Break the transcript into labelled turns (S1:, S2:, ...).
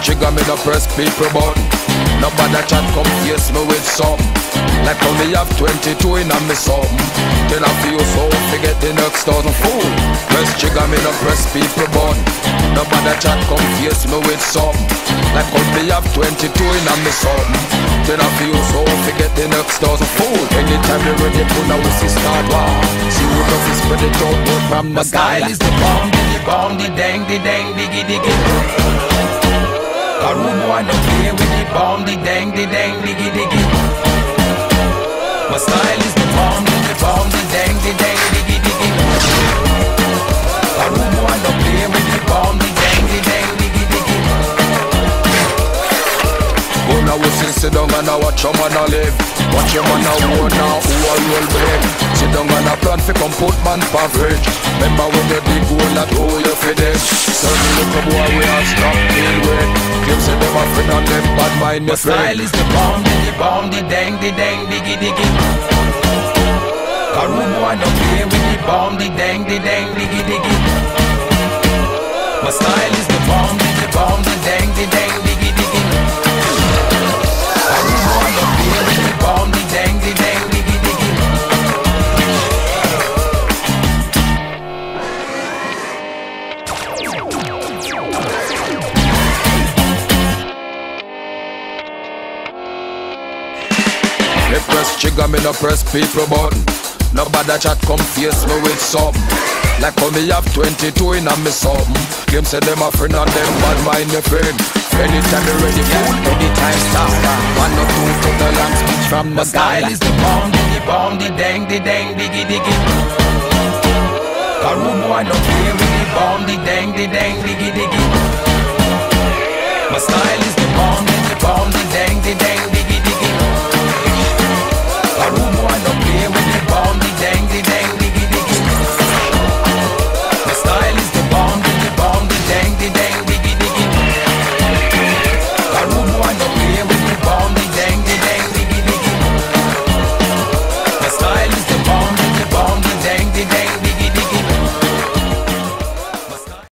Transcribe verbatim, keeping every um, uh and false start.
S1: trigger, me no press people button. Nobody chat come face me with something. Like how me have twenty-two in a me something. Then I feel so forget the next thousand fool. Press trigger, me no press people button. Nobody chat come face me with something. Like how me have twenty-two in a me something. Then I feel so forget the next thousand fool. Anytime you ready to now we see start war. See who does is spread it out but from the
S2: style is the bomb, the bomb, the dang, the dang, diggy, diggy. A room boy don't play with the bomb, the dang, the dang, diggy, diggy. My style is the bomb, the bomb, the dang, the dang, diggy, diggy. A room boy don't play with the bomb, the dang, the dang, diggy, diggy.
S1: Go now we see sit down and I watch your man a live. Watch your man a war now, who a roll big. Sit down and a plan fi come put man for fridge. Remember when you dig hole that hole you fi dig. Certain little boy we a stop deal with. Claim say them a friend and them bad mind
S2: your friend. My style is the bomb, the bomb, the dang, the dang, diggy, diggy. A room boy don't play with the bomb, the dang, the dang, diggy, diggy. My style is the bomb, the bomb, the dang, the dang, diggy, diggy. A room boy don't play with the bomb, the dang, the dang, diggy, diggy.
S1: Me press trigger, me no press people button. Nobody chat come face me with something. Like how me have twenty-two in a me something. Claim say them a friend and them bad mind your friend. Anytime you ready fool, anytime start. One or two to the long speech from the
S2: style is the bomb, the bomb, the dang, the dang, diggy, diggy. A room boy don't play with the bomb, the dang, the dang, diggy, diggy.